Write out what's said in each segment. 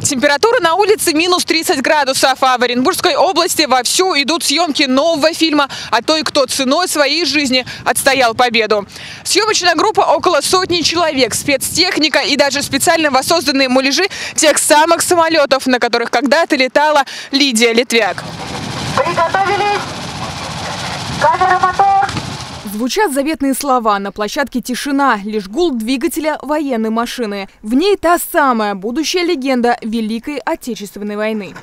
Температура на улице минус 30 градусов, а в Оренбургской области вовсю идут съемки нового фильма о той, кто ценой своей жизни отстоял победу. Съемочная группа около сотни человек, спецтехника и даже специально воссозданные муляжи тех самых самолетов, на которых когда-то летала Лидия Литвяк. Приготовились! Камера, мотор! Звучат заветные слова. На площадке тишина, лишь гул двигателя военной машины. В ней та самая будущая легенда Великой Отечественной войны.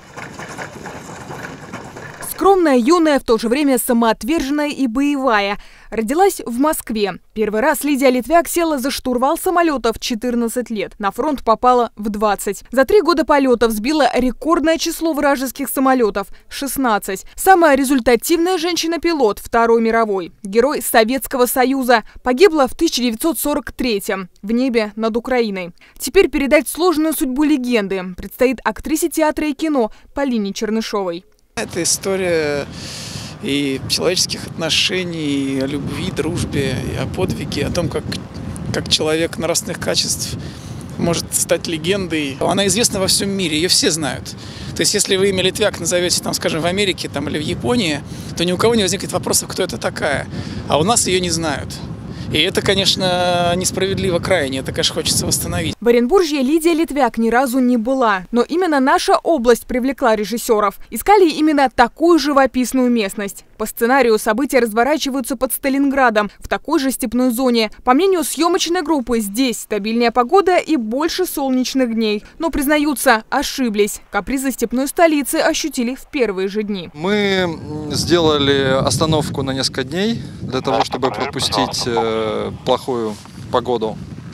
Скромная, юная, в то же время самоотверженная и боевая. Родилась в Москве. Первый раз Лидия Литвяк села за штурвал самолета в 14 лет. На фронт попала в 20. За 3 года полетов сбила рекордное число вражеских самолетов – 16. Самая результативная женщина-пилот Второй мировой. Герой Советского Союза. Погибла в 1943-м в небе над Украиной. Теперь передать сложную судьбу легенды предстоит актрисе театра и кино Полине Чернышовой. Это история и человеческих отношений, и о любви, дружбе, и о подвиге, о том, как человек нравственных качеств может стать легендой. Она известна во всем мире, ее все знают. То есть, если вы имя Литвяк назовете, там, скажем, в Америке или в Японии, то ни у кого не возникнет вопросов, кто это такая. А у нас ее не знают. И это, конечно, несправедливо крайне. Это, конечно, хочется восстановить. В Оренбуржье Лидия Литвяк ни разу не была. Но именно наша область привлекла режиссеров. Искали именно такую живописную местность. По сценарию события разворачиваются под Сталинградом, в такой же степной зоне. По мнению съемочной группы, здесь стабильная погода и больше солнечных дней. Но, признаются, ошиблись. Капризы степной столицы ощутили в первые же дни. Мы сделали остановку на несколько дней для того, чтобы пропустить плохую погоду.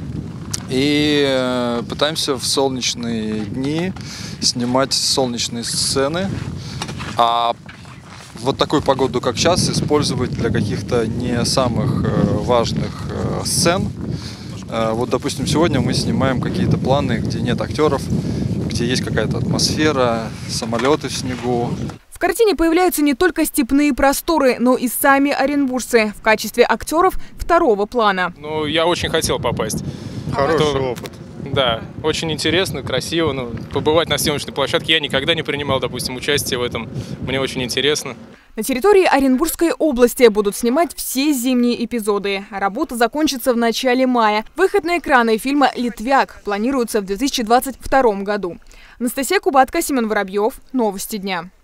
И пытаемся в солнечные дни снимать солнечные сцены. А вот такую погоду, как сейчас, использовать для каких-то не самых важных сцен. Вот, допустим, сегодня мы снимаем какие-то планы, где нет актеров, где есть какая-то атмосфера, самолеты в снегу. В картине появляются не только степные просторы, но и сами оренбуржцы в качестве актеров второго плана. Ну, я очень хотел попасть. Хороший опыт. Да, очень интересно, красиво. Побывать на съемочной площадке я никогда не принимал, допустим, участие в этом. Мне очень интересно. На территории Оренбургской области будут снимать все зимние эпизоды. Работа закончится в начале мая. Выход на экраны фильма «Литвяк» планируется в 2022 году. Анастасия Кубатко, Семен Воробьев. Новости дня.